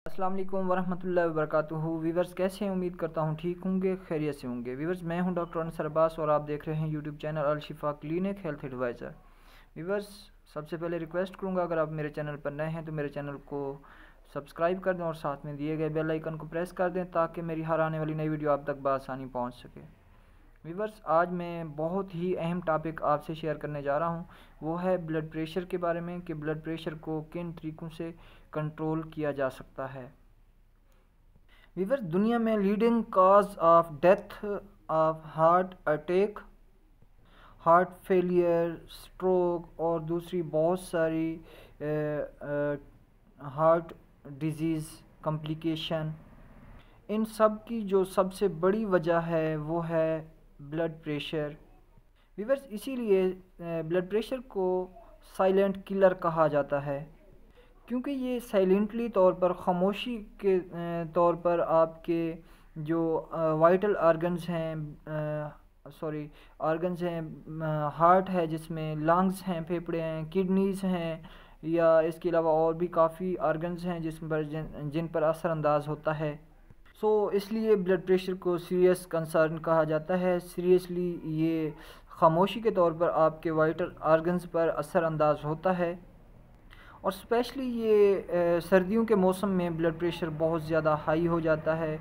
अस्सलाम वालेकुम वरहमतुल्लाहि वबरकातुहू। वीवर्स कैसे हैं? उम्मीद करता हूँ ठीक होंगे, खैरियत से होंगे। वीवर्स मैं हूँ डॉक्टर अनसर अब्बास और आप देख रहे हैं यूट्यूब चैनल अल शिफा क्लिनिक हेल्थ एडवाइज़र। वीवर्स सबसे पहले रिक्वेस्ट करूँगा, अगर आप मेरे चैनल पर नए हैं तो मेरे चैनल को सब्सक्राइब कर दें और साथ में दिए गए बेल आइकन को प्रेस कर दें ताकि मेरी हर आने वाली नई वीडियो आप तक बआसानी पहुँच सके। वीवर्स आज मैं बहुत ही अहम टॉपिक आपसे शेयर करने जा रहा हूँ, वो है ब्लड प्रेशर के बारे में कि ब्लड प्रेशर को किन तरीक़ों से कंट्रोल किया जा सकता है। वीवर्स दुनिया में leading cause of death of heart attack, heart failure, stroke और दूसरी बहुत सारी हार्ट डिजीज़ कॉम्प्लिकेशन, इन सब की जो सबसे बड़ी वजह है वो है ब्लड प्रेशर। वीवर्स इसीलिए ब्लड प्रेशर को साइलेंट किलर कहा जाता है, क्योंकि ये साइलेंटली तौर पर खामोशी के तौर पर आपके जो वाइटल ऑर्गन्स हैं हार्ट है जिसमें लंग्स हैं, फेफड़े हैं, किडनीज़ हैं, या इसके अलावा और भी काफ़ी ऑर्गन्स हैं जिन पर असरअंदाज होता है। इसलिए ब्लड प्रेशर को सीरियस कंसर्न कहा जाता है। सीरियसली ये खामोशी के तौर पर आपके वाइटल ऑर्गन्स पर असरअंदाज होता है और स्पेशली ये सर्दियों के मौसम में ब्लड प्रेशर बहुत ज़्यादा हाई हो जाता है।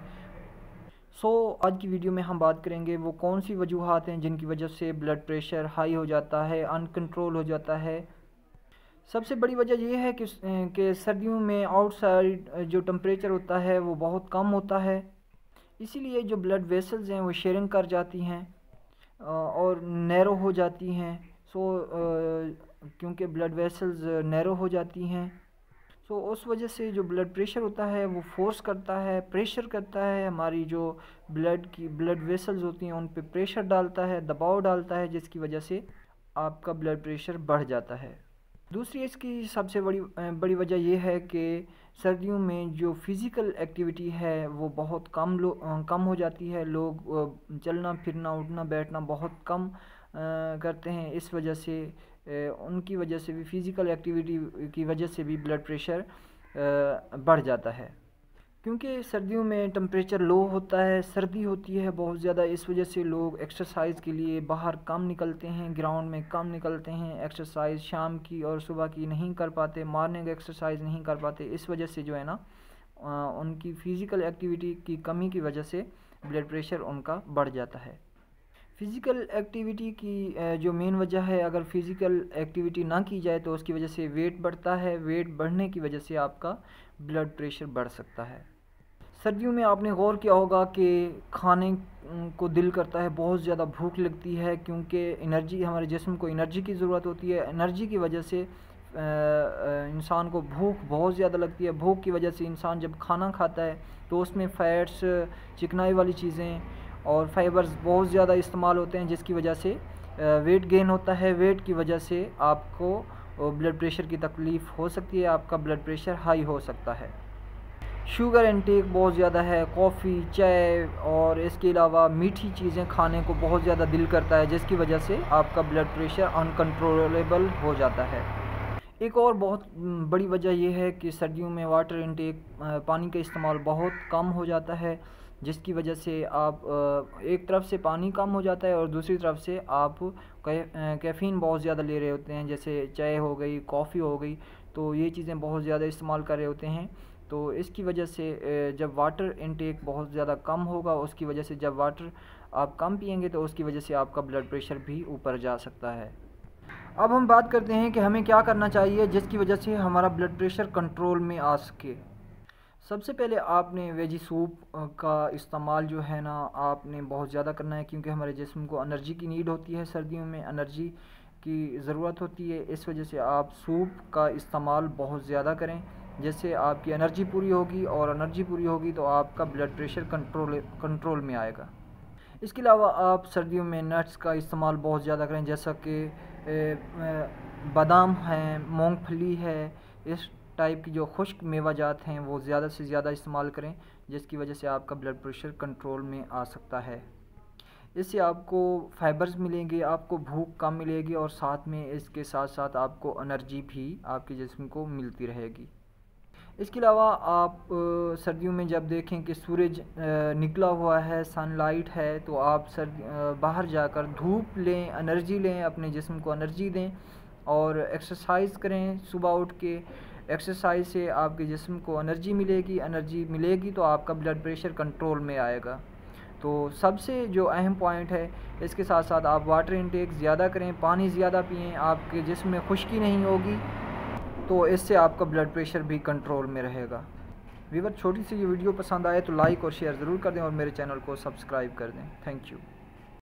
आज की वीडियो में हम बात करेंगे वो कौन सी वजूहात हैं जिनकी वजह से ब्लड प्रेशर हाई हो जाता है, अनकंट्रोल हो जाता है। सबसे बड़ी वजह ये है कि सर्दियों में आउटसाइड जो टेम्परेचर होता है वो बहुत कम होता है, इसीलिए जो ब्लड वेसल्स हैं वो शेयरिंग कर जाती हैं और नैरो हो जाती हैं। क्योंकि ब्लड वेसल्स नैरो हो जाती हैं उस वजह से जो ब्लड प्रेशर होता है वो फोर्स करता है, प्रेशर करता है, हमारी जो ब्लड वेसल्स होती हैं उन पे प्रेशर डालता है, दबाव डालता है, जिसकी वजह से आपका ब्लड प्रेशर बढ़ जाता है। दूसरी इसकी सबसे बड़ी वजह यह है कि सर्दियों में जो फ़िज़िकल एक्टिविटी है वो बहुत कम हो जाती है। लोग चलना फिरना, उठना बैठना बहुत कम करते हैं। इस वजह से उनकी वजह से भी, फ़िज़िकल एक्टिविटी की वजह से भी ब्लड प्रेशर बढ़ जाता है। क्योंकि सर्दियों में टेम्परेचर लो होता है, सर्दी होती है बहुत ज़्यादा, इस वजह से लोग एक्सरसाइज़ के लिए बाहर कम निकलते हैं, ग्राउंड में कम निकलते हैं। एक्सरसाइज़ शाम की और सुबह की नहीं कर पाते, मॉर्निंग एक्सरसाइज़ नहीं कर पाते। इस वजह से जो है ना उनकी फ़िज़िकल एक्टिविटी की कमी की वजह से ब्लड प्रेशर उनका बढ़ जाता है। फ़िज़िकल एक्टिविटी की जो मेन वजह है, अगर फ़िज़िकल एक्टिविटी ना की जाए तो उसकी वजह से वेट बढ़ता है। वेट बढ़ने की वजह से आपका ब्लड प्रेशर बढ़ सकता है। सर्दियों में आपने गौर किया होगा कि खाने को दिल करता है, बहुत ज़्यादा भूख लगती है, क्योंकि एनर्जी, हमारे जिस्म को एनर्जी की ज़रूरत होती है। एनर्जी की वजह से इंसान को भूख बहुत ज़्यादा लगती है। भूख की वजह से इंसान जब खाना खाता है तो उसमें फ़ैट्स, चिकनाई वाली चीज़ें और फाइबर्स बहुत ज़्यादा इस्तेमाल होते हैं, जिसकी वजह से वेट गेन होता है। वेट की वजह से आपको ब्लड प्रेशर की तकलीफ़ हो सकती है, आपका ब्लड प्रेशर हाई हो सकता है। शुगर इंटेक बहुत ज़्यादा है, कॉफ़ी, चाय और इसके अलावा मीठी चीज़ें खाने को बहुत ज़्यादा दिल करता है, जिसकी वजह से आपका ब्लड प्रेशर अनकंट्रोलेबल हो जाता है। एक और बहुत बड़ी वजह यह है कि सर्दियों में वाटर इंटेक, पानी का इस्तेमाल बहुत कम हो जाता है, जिसकी वजह से आप एक तरफ से पानी कम हो जाता है और दूसरी तरफ से आप कैफ़ीन बहुत ज़्यादा ले रहे होते हैं, जैसे चाय हो गई, कॉफ़ी हो गई, तो ये चीज़ें बहुत ज़्यादा इस्तेमाल कर रहे होते हैं। तो इसकी वजह से जब वाटर इंटेक बहुत ज़्यादा कम होगा, उसकी वजह से जब वाटर आप कम पिएंगे तो उसकी वजह से आपका ब्लड प्रेशर भी ऊपर जा सकता है। अब हम बात करते हैं कि हमें क्या करना चाहिए जिसकी वजह से हमारा ब्लड प्रेशर कंट्रोल में आ सके। सबसे पहले आपने वेजी सूप का इस्तेमाल जो है ना, आपने बहुत ज़्यादा करना है, क्योंकि हमारे जिस्म को एनर्जी की नीड होती है। सर्दियों में एनर्जी की ज़रूरत होती है, इस वजह से आप सूप का इस्तेमाल बहुत ज़्यादा करें, जिससे आपकी एनर्जी पूरी होगी, और एनर्जी पूरी होगी तो आपका ब्लड प्रेशर कंट्रोल में आएगा। इसके अलावा आप सर्दियों में नट्स का इस्तेमाल बहुत ज़्यादा करें, जैसा कि बादाम हैं, मूंगफली है, इस टाइप की जो खुश्क मेवाजात हैं वो ज़्यादा से ज़्यादा इस्तेमाल करें, जिसकी वजह से आपका ब्लड प्रेशर कंट्रोल में आ सकता है। इससे आपको फाइबर्स मिलेंगे, आपको भूख कम मिलेगी और साथ में इसके साथ साथ आपको एनर्जी भी आपके जिस्म को मिलती रहेगी। इसके अलावा आप सर्दियों में जब देखें कि सूरज निकला हुआ है, सनलाइट है, तो आप बाहर जाकर धूप लें, एनर्जी लें, अपने जिस्म को एनर्जी दें और एक्सरसाइज करें। सुबह उठ के एक्सरसाइज से आपके जिस्म को एनर्जी मिलेगी तो आपका ब्लड प्रेशर कंट्रोल में आएगा। तो सबसे जो अहम पॉइंट है, इसके साथ साथ आप वाटर इंटेक ज़्यादा करें, पानी ज़्यादा पिएं, आपके जिस्म में खुश्की नहीं होगी, तो इससे आपका ब्लड प्रेशर भी कंट्रोल में रहेगा। व्यूअर, छोटी सी ये वीडियो पसंद आए तो लाइक और शेयर ज़रूर कर दें और मेरे चैनल को सब्सक्राइब कर दें। Thank you.